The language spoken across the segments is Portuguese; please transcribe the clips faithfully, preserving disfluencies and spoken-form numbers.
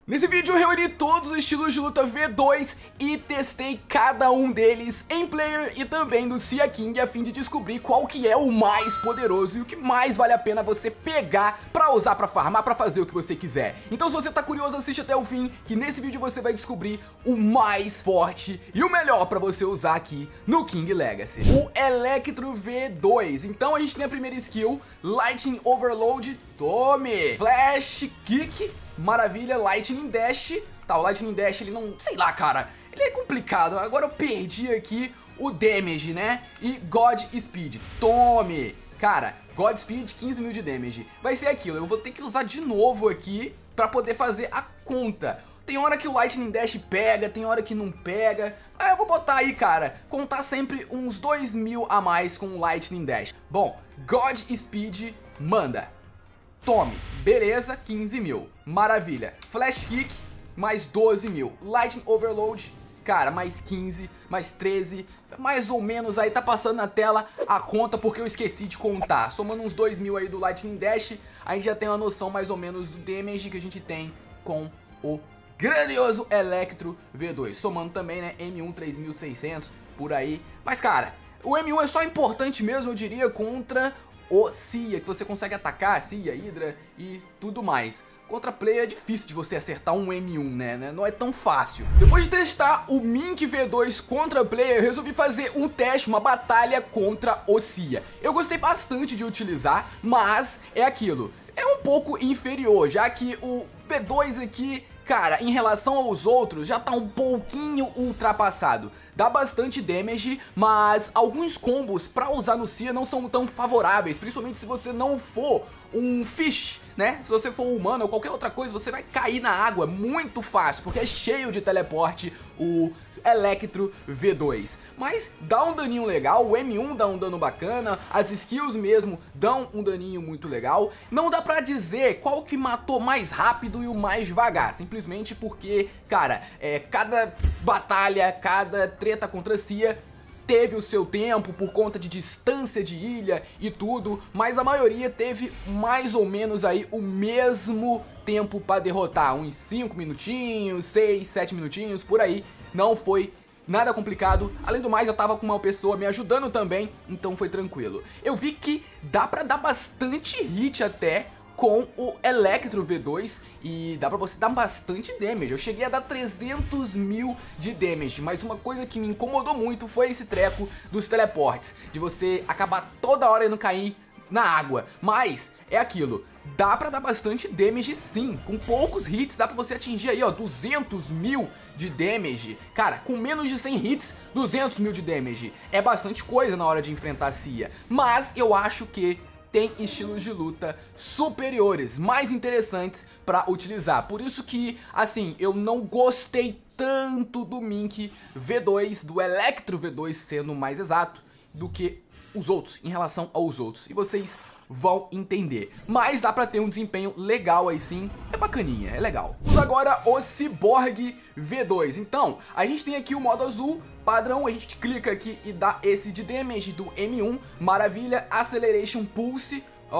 Nesse vídeo eu reuni todos os estilos de luta V dois e testei cada um deles em player e também no Sia King a fim de descobrir qual que é o mais poderoso e o que mais vale a pena você pegar pra usar pra farmar, pra fazer o que você quiser. Então se você tá curioso, assiste até o fim, que nesse vídeo você vai descobrir o mais forte e o melhor pra você usar aqui no King Legacy. O Electro V dois. Então a gente tem a primeira skill, Lightning Overload, tome! Flash Kick. Maravilha, Lightning Dash. Tá, o Lightning Dash ele não... sei lá, cara. Ele é complicado. Agora eu perdi aqui o Damage, né? E God Speed. Tome! Cara, God Speed, quinze mil de Damage. Vai ser aquilo. Eu vou ter que usar de novo aqui pra poder fazer a conta. Tem hora que o Lightning Dash pega, tem hora que não pega. Aí eu vou botar aí, cara, contar sempre uns dois mil a mais com o Lightning Dash. Bom, God Speed, manda. Tome, beleza, quinze mil, maravilha. Flash Kick, mais doze mil. Lightning Overload, cara, mais quinze, mais treze. Mais ou menos aí, tá passando na tela a conta porque eu esqueci de contar. Somando uns dois mil aí do Lightning Dash, a gente já tem uma noção mais ou menos do damage que a gente tem com o grandioso Electro V dois. Somando também, né, M um três mil e seiscentos, por aí. Mas, cara, o M um é só importante mesmo, eu diria, contra o Sia, que você consegue atacar, Sia, Hydra e tudo mais. Contra player é difícil de você acertar um M um, né? Não é tão fácil. Depois de testar o Mink V dois contra player, eu resolvi fazer um teste, uma batalha contra o Sia. Eu gostei bastante de utilizar, mas é aquilo. É um pouco inferior, já que o V dois aqui, cara, em relação aos outros, já tá um pouquinho ultrapassado. Dá bastante damage, mas alguns combos pra usar no Sia não são tão favoráveis, principalmente se você não for um fish, né? Se você for humano ou qualquer outra coisa, você vai cair na água muito fácil, porque é cheio de teleporte o Electro V dois. Mas dá um daninho legal, o M um dá um dano bacana, as skills mesmo dão um daninho muito legal. Não dá pra dizer qual que matou mais rápido e o mais devagar, simplesmente porque, cara, é, cada batalha, cada treta contra Sia teve o seu tempo por conta de distância de ilha e tudo, mas a maioria teve mais ou menos aí o mesmo tempo para derrotar, uns cinco minutinhos, seis, sete minutinhos, por aí. Não foi nada complicado, além do mais eu tava com uma pessoa me ajudando também, então foi tranquilo. Eu vi que dá pra dar bastante hit até com o Electro V dois e dá pra você dar bastante damage. Eu cheguei a dar trezentos mil de damage, mas uma coisa que me incomodou muito foi esse treco dos teleportes, de você acabar toda hora indo cair na água. Mas é aquilo, dá pra dar bastante damage sim, com poucos hits dá pra você atingir aí ó, duzentos mil de damage. Cara, com menos de cem hits, duzentos mil de damage é bastante coisa na hora de enfrentar a Sia, mas eu acho que tem estilos de luta superiores, mais interessantes pra utilizar. Por isso que, assim, eu não gostei tanto do Mink V dois, do Electro V dois sendo mais exato, do que os outros, em relação aos outros. E vocês vão entender. Mas dá pra ter um desempenho legal aí sim, é bacaninha, é legal. Vamos agora o Cyborg V dois. Então, a gente tem aqui o modo azul padrão, a gente clica aqui e dá esse de damage do M um, maravilha, Acceleration Pulse,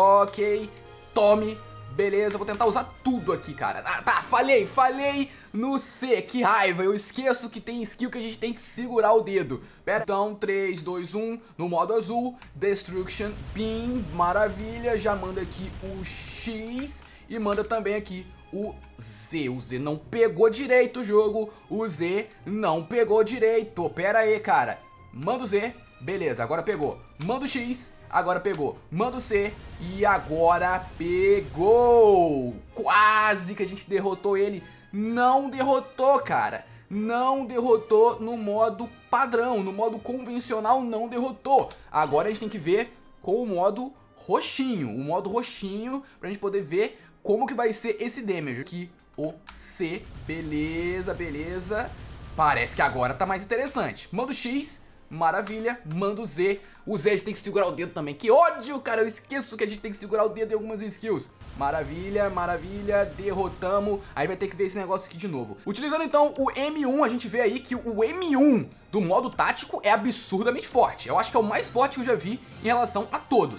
ok, tome, beleza, vou tentar usar tudo aqui, cara. Ah, tá, falhei, falhei no C, que raiva, eu esqueço que tem skill que a gente tem que segurar o dedo. Pera, então, três, dois, um, no modo azul, Destruction Beam, maravilha, já manda aqui o X e manda também aqui o Z. O Z não pegou direito o jogo, o Z não pegou direito. Pera aí, cara, manda o Z, beleza, agora pegou. Manda o X, agora pegou. Manda o C e agora pegou. Quase que a gente derrotou ele. Não derrotou, cara. Não derrotou no modo padrão, no modo convencional não derrotou. Agora a gente tem que ver com o modo roxinho, o modo roxinho pra gente poder ver como que vai ser esse damage aqui, o C, beleza, beleza. Parece que agora tá mais interessante. Manda o X, maravilha, manda o Z. O Z a gente tem que segurar o dedo também, que ódio, cara, eu esqueço que a gente tem que segurar o dedo em algumas skills. Maravilha, maravilha, derrotamos. Aí vai ter que ver esse negócio aqui de novo. Utilizando então o M um, a gente vê aí que o M um do modo tático é absurdamente forte. Eu acho que é o mais forte que eu já vi em relação a todos.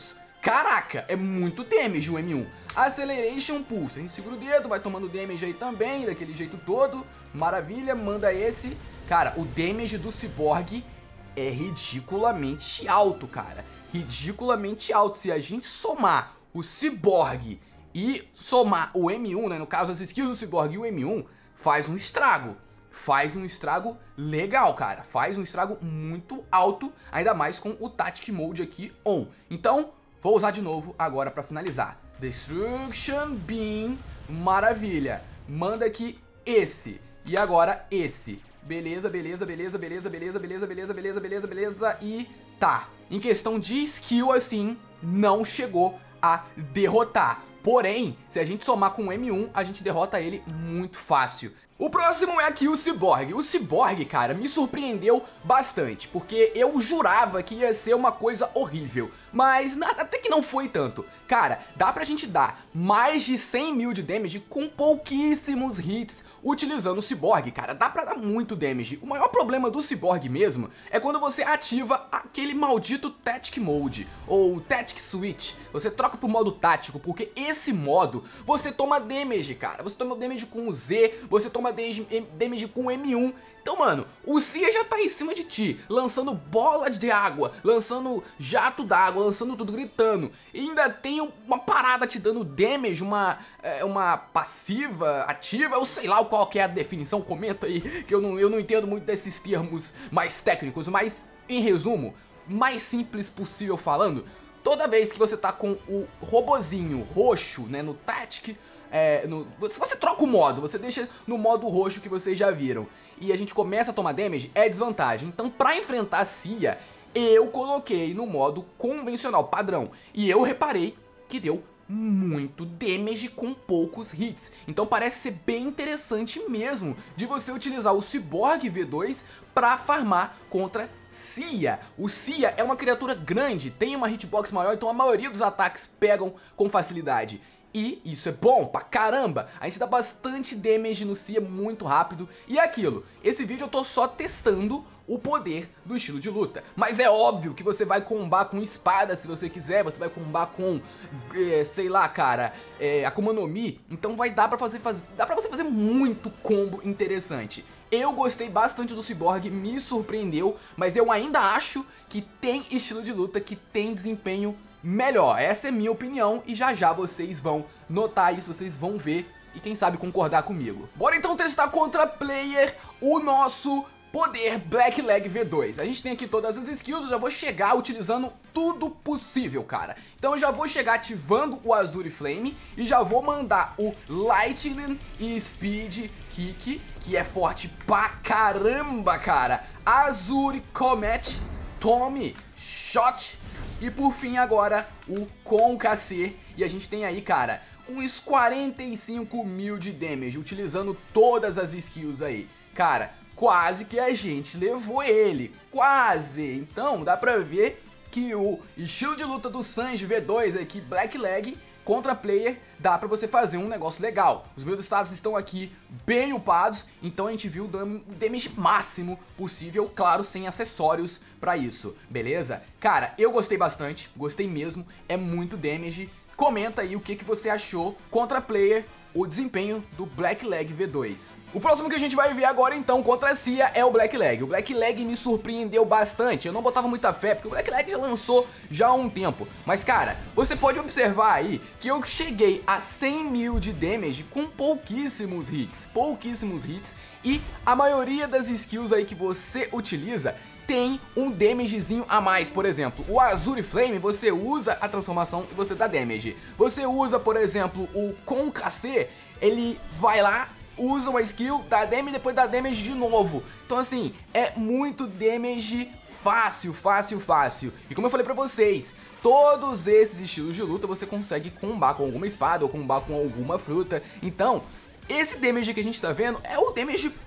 caraca, é muito damage o M um. Acceleration Pulse, a gente segura o dedo, vai tomando damage aí também, daquele jeito todo. Maravilha, manda esse. Cara, o damage do Cyborg é ridiculamente alto, cara. Ridiculamente alto. Se a gente somar o Cyborg e somar o M um, né, no caso as skills do Cyborg e o M um, faz um estrago. Faz um estrago legal, cara. Faz um estrago muito alto, ainda mais com o Tactic Mode aqui on. Então, vou usar de novo agora pra finalizar. Destruction Beam, maravilha. Manda aqui esse. E agora esse. Beleza, beleza, beleza, beleza, beleza, beleza, beleza, beleza, beleza, beleza. E tá. Em questão de skill, assim, não chegou a derrotar. Porém, se a gente somar com o M um, a gente derrota ele muito fácil. O próximo é aqui o Cyborg. O Cyborg, cara, me surpreendeu bastante, porque eu jurava que ia ser uma coisa horrível, mas nada, até que não foi tanto. Cara, dá pra gente dar mais de cem mil de damage com pouquíssimos hits utilizando o Cyborg, cara, dá pra dar muito damage. O maior problema do Cyborg mesmo é quando você ativa aquele maldito Tactic Mode, ou Tactic Switch, você troca pro modo tático, porque esse modo você toma damage, cara, você toma damage com o Z, você toma damage com o M um. Então, mano, o Cia já tá em cima de ti, lançando bola de água, lançando jato d'água, lançando tudo, gritando. E ainda tem uma parada te dando damage, uma, é, uma passiva, ativa, eu sei lá qual que é a definição, comenta aí, que eu não, eu não entendo muito desses termos mais técnicos, mas, em resumo, mais simples possível falando, toda vez que você tá com o robozinho roxo, né, no Tactic, é, no, se você troca o modo, você deixa no modo roxo que vocês já viram, e a gente começa a tomar damage, é desvantagem. Então, pra enfrentar a Cia, eu coloquei no modo convencional, padrão, e eu reparei que deu muito damage com poucos hits. Então parece ser bem interessante mesmo de você utilizar o Cyborg V dois pra farmar contra Cia. O Cia é uma criatura grande, tem uma hitbox maior, então a maioria dos ataques pegam com facilidade. E isso é bom pra caramba, a gente dá bastante damage no Cia muito rápido. E é aquilo, esse vídeo eu tô só testando o poder do estilo de luta, mas é óbvio que você vai combar com espada se você quiser, você vai combar com, é, sei lá, cara, é, Akuma no Mi, então vai dar pra, fazer, faz, dá pra você fazer muito combo interessante. Eu gostei bastante do Cyborg, me surpreendeu, mas eu ainda acho que tem estilo de luta que tem desempenho melhor. Essa é minha opinião e já já vocês vão notar isso, vocês vão ver e quem sabe concordar comigo. Bora então testar contra player o nosso poder Black Leg V dois. A gente tem aqui todas as skills, eu já vou chegar utilizando tudo possível, cara. Então eu já vou chegar ativando o Azure Flame e já vou mandar o Lightning e Speed Kick, que é forte pra caramba, cara. Azure Comet, Tome, Shot e por fim agora o Concassê. E a gente tem aí, cara, uns quarenta e cinco mil de damage utilizando todas as skills aí. Cara, quase que a gente levou ele, quase. Então dá pra ver que o estilo de luta do Sanji V dois aqui, Black Leg, contra player, dá pra você fazer um negócio legal. Os meus status estão aqui bem upados, então a gente viu o damage máximo possível, claro, sem acessórios pra isso, beleza? Cara, eu gostei bastante, gostei mesmo, é muito damage. Comenta aí o que, que você achou contra player, o desempenho do Black Leg V dois. O próximo que a gente vai ver agora então contra a Cia é o Black Leg. O Black Leg me surpreendeu bastante, eu não botava muita fé porque o Black Leg já lançou já há um tempo. Mas cara, você pode observar aí que eu cheguei a cem mil de damage com pouquíssimos hits, pouquíssimos hits. E a maioria das skills aí que você utiliza tem um damagezinho a mais. Por exemplo, o Azure Flame, você usa a transformação e você dá damage. Você usa, por exemplo, o Concassê, ele vai lá, usa uma skill, dá damage e depois dá damage de novo. Então assim, é muito damage fácil, fácil, fácil. E como eu falei pra vocês, todos esses estilos de luta você consegue combar com alguma espada ou combar com alguma fruta. Então, esse damage que a gente tá vendo é o damage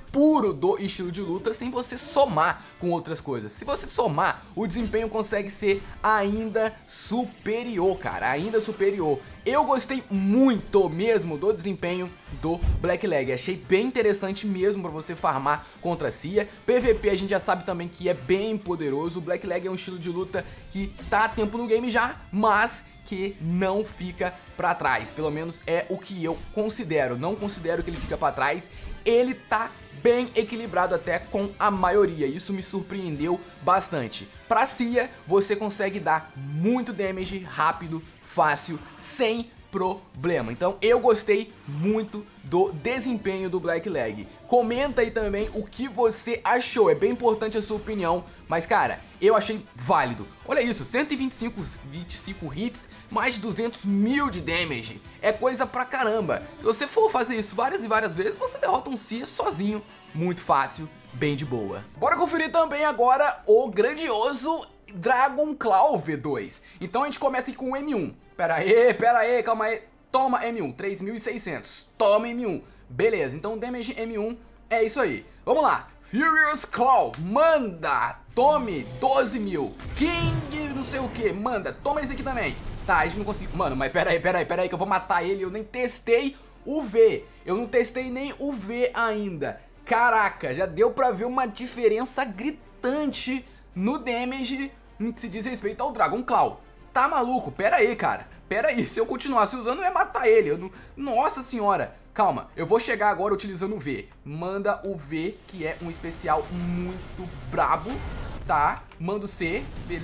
puro do estilo de luta sem você somar com outras coisas. Se você somar, o desempenho consegue ser ainda superior, cara, ainda superior. Eu gostei muito mesmo do desempenho do Blackleg, achei bem interessante mesmo pra você farmar contra a Xia. P V P a gente já sabe também que é bem poderoso, o Blackleg é um estilo de luta que tá há tempo no game já, mas que não fica pra trás, pelo menos é o que eu considero, não considero que ele fica pra trás, ele tá bem equilibrado até com a maioria, isso me surpreendeu bastante. Pra Xia, você consegue dar muito damage rápido, fácil, sem problema. Então eu gostei muito do desempenho do Blackleg. Comenta aí também o que você achou, é bem importante a sua opinião, mas cara, eu achei válido. Olha isso, cento e vinte e cinco, vinte e cinco hits, mais de duzentos mil de damage, é coisa pra caramba. Se você for fazer isso várias e várias vezes, você derrota um Xia sozinho, muito fácil, bem de boa. Bora conferir também agora o grandioso Dragon Claw V dois. Então a gente começa aqui com o M um. Pera aí, pera aí, calma aí. Toma M um, três mil e seiscentos. Toma M um. Beleza, então damage M um é isso aí. Vamos lá. Furious Claw, manda. Tome doze mil. King não sei o que, manda. Toma esse aqui também. Tá, a gente não conseguiu. Mano, mas pera aí, pera aí, pera aí que eu vou matar ele. Eu nem testei o V. Eu não testei nem o V ainda. Caraca, já deu pra ver uma diferença gritante no damage no que se diz respeito ao Dragon Claw. Tá maluco? Pera aí, cara. Pera aí, se eu continuasse usando eu ia matar ele. Eu não... Nossa senhora. Calma, eu vou chegar agora utilizando o V. Manda o V, que é um especial muito brabo, tá? Manda o C,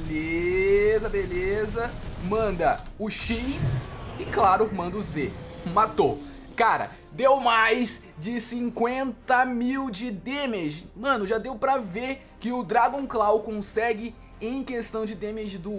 beleza, beleza. Manda o X e claro, manda o Z. Matou. Cara, deu mais de cinquenta mil de damage. Mano, já deu pra ver que o Dragon Claw consegue, em questão de damage do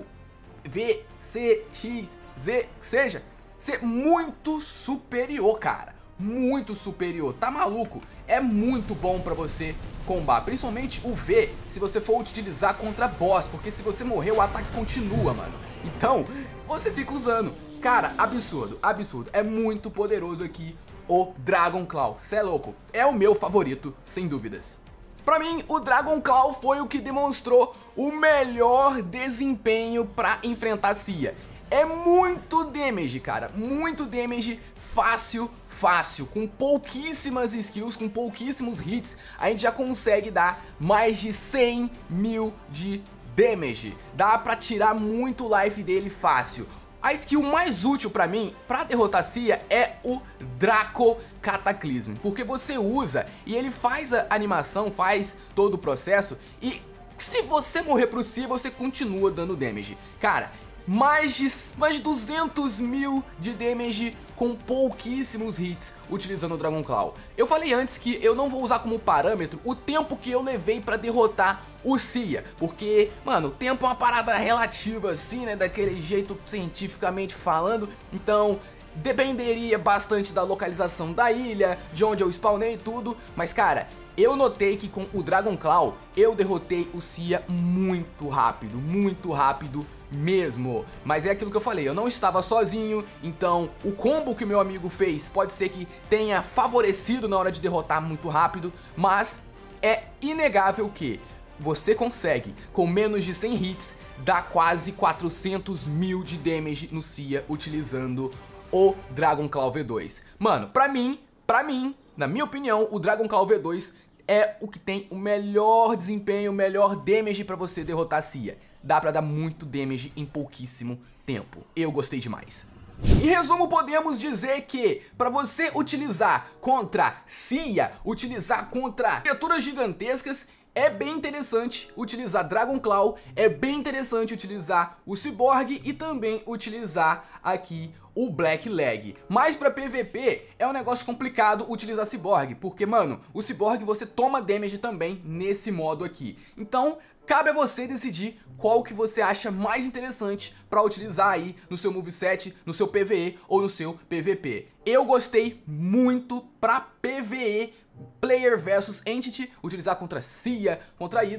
V, C, X, Z, seja, ser muito superior, cara. Muito superior, tá maluco? É muito bom pra você combar, principalmente o V, se você for utilizar contra boss, porque se você morrer o ataque continua, mano. Então, você fica usando. Cara, absurdo, absurdo. É muito poderoso aqui o Dragon Claw, cê é louco. É o meu favorito, sem dúvidas. Pra mim, o Dragon Claw foi o que demonstrou o melhor desempenho pra enfrentar a Xia. É muito damage, cara, muito damage fácil, fácil, com pouquíssimas skills, com pouquíssimos hits, a gente já consegue dar mais de cem mil de damage. Dá pra tirar muito life dele fácil. A skill mais útil pra mim, pra derrotar Xia, é o Draco Cataclysm, porque você usa e ele faz a animação, faz todo o processo e se você morrer pro Xia, você continua dando damage. Cara, mais de, mais de duzentos mil de damage com pouquíssimos hits utilizando o Dragon Claw. Eu falei antes que eu não vou usar como parâmetro o tempo que eu levei pra derrotar o Xia, porque, mano, o tempo é uma parada relativa assim, né, daquele jeito cientificamente falando, então dependeria bastante da localização da ilha, de onde eu spawnei e tudo, mas cara, eu notei que com o Dragon Claw eu derrotei o Xia muito rápido, muito rápido mesmo. Mas é aquilo que eu falei, eu não estava sozinho, então o combo que o meu amigo fez pode ser que tenha favorecido na hora de derrotar muito rápido, mas é inegável que você consegue, com menos de cem hits, dar quase quatrocentos mil de damage no Xia utilizando o Dragon Claw V dois. Mano, pra mim, pra mim, na minha opinião, o Dragon Claw V dois é o que tem o melhor desempenho, o melhor damage pra você derrotar a Xia. Dá pra dar muito damage em pouquíssimo tempo. Eu gostei demais. Em resumo, podemos dizer que para você utilizar contra Xia, utilizar contra criaturas gigantescas, é bem interessante utilizar Dragon Claw, é bem interessante utilizar o Cyborg e também utilizar aqui o Blackleg. Mas pra P V P é um negócio complicado utilizar Cyborg, porque, mano, o Cyborg você toma damage também nesse modo aqui. Então, cabe a você decidir qual que você acha mais interessante pra utilizar aí no seu moveset, no seu P V E ou no seu P V P. Eu gostei muito pra P V E, Player versus Entity, utilizar contra Xia, contra Hydra,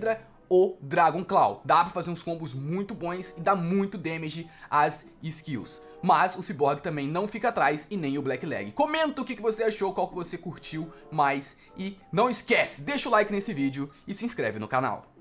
o Dragon Claw. Dá pra fazer uns combos muito bons e dá muito damage às skills. Mas o Cyborg também não fica atrás e nem o Black Leg. Comenta o que você achou, qual que você curtiu mais. E não esquece, deixa o like nesse vídeo e se inscreve no canal.